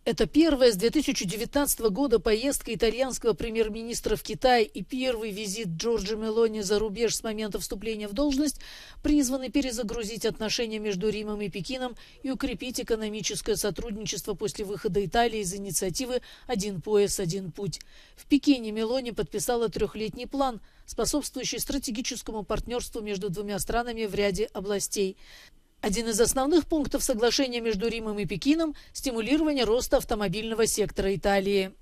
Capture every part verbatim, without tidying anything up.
Это первая с две тысячи девятнадцатого года поездка итальянского премьер-министра в Китай и первый визит Джорджа Мелони за рубеж с момента вступления в должность, призваны перезагрузить отношения между Римом и Пекином и укрепить экономическое сотрудничество после выхода Италии из инициативы «Один пояс, один путь». В Пекине Мелони подписала трехлетний план, способствующий стратегическому партнерству между двумя странами в ряде областей. Один из основных пунктов соглашения между Римом и Пекином – стимулирование роста автомобильного сектора Италии.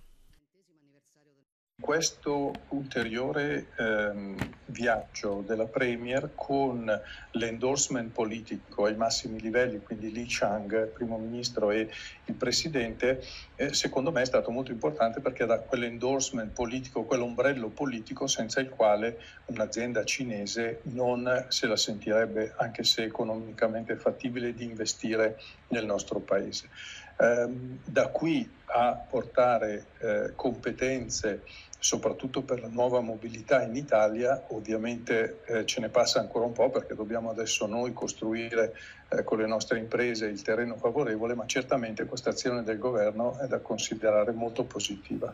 Questo ulteriore ehm, viaggio della Premier con l'endorsement politico ai massimi livelli, quindi Li Qiang, primo ministro, e il presidente, eh, secondo me è stato molto importante perché dà quell'endorsement politico, quell'ombrello politico senza il quale un'azienda cinese non se la sentirebbe, anche se economicamente fattibile, di investire nel nostro paese. Eh, da qui a portare eh, competenze soprattutto per la nuova mobilità in Italia, ovviamente eh, ce ne passa ancora un po' perché dobbiamo adesso noi costruire eh, con le nostre imprese il terreno favorevole, ma certamente questa azione del governo è da considerare molto positiva.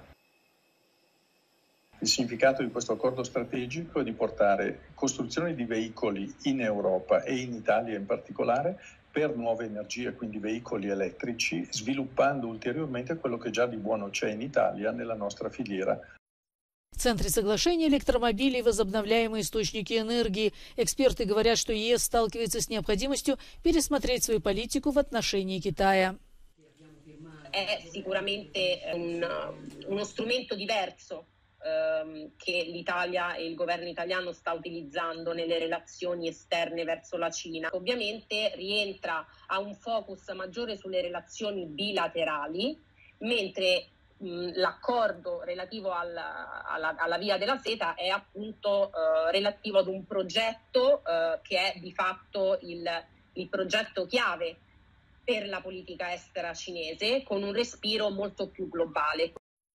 Il significato di questo accordo strategico è di portare costruzione di veicoli in Europa e in Italia in particolare per nuove energie, quindi veicoli elettrici, sviluppando ulteriormente quello che già di buono c'è in Italia nella nostra filiera. В центре соглашения электромобили и возобновляемые источники энергии. Эксперты говорят, что ЕС сталкивается с необходимостью пересмотреть свою политику в отношении Китая. È sicuramente un, uno strumento diverso ehm, che l'Italia e il governo italiano sta utilizzando nelle relazioni esterne verso la Cina. Ovviamente rientra a un focus maggiore sulle relazioni bilaterali, mentre l'accordo relativo alla, alla, alla via della seta è appunto eh, relativo ad un progetto eh, che è di fatto il, il progetto chiave per la politica estera cinese, con un respiro molto più globale.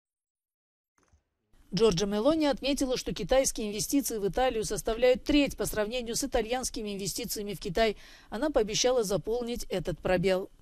Джорджа Мелони отметила, что китайские инвестиции в Италию составляют треть по сравнению с итальянскими инвестициями в Китай. Она пообещала заполнить этот пробел.